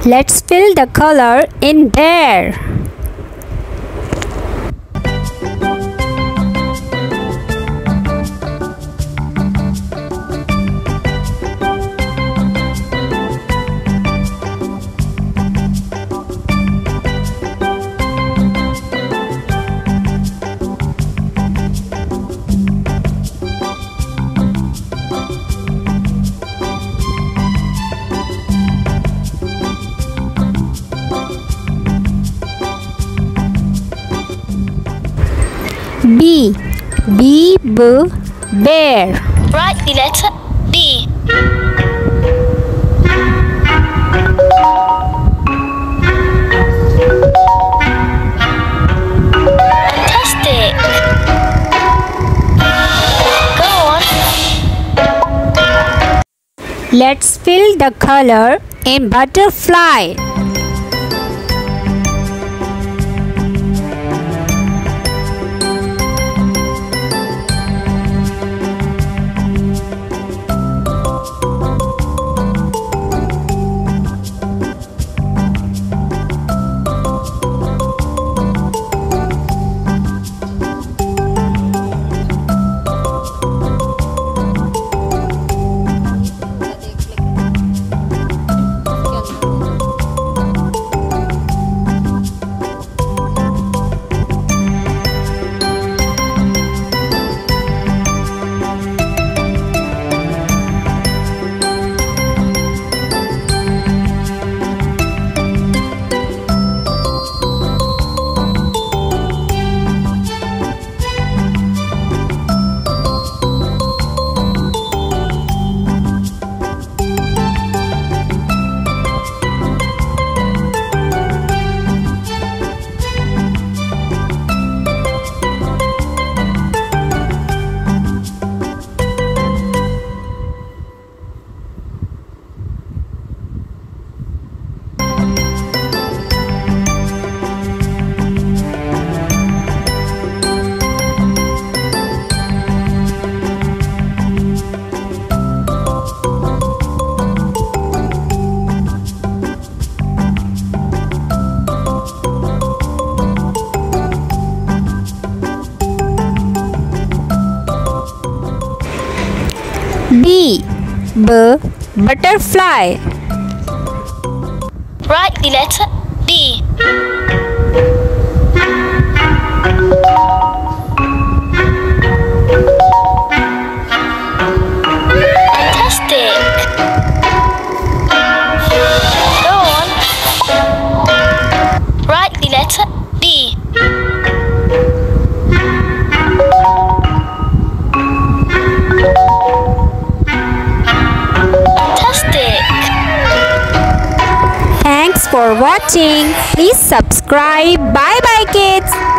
Let's fill the color in there. B. Bear. Write the letter B. Fantastic. Go on. Let's fill the color in butterfly. B. Butterfly. Write the letter B. Fantastic. Go on. Write the letter B. Thanks for watching. Please subscribe. Bye bye kids.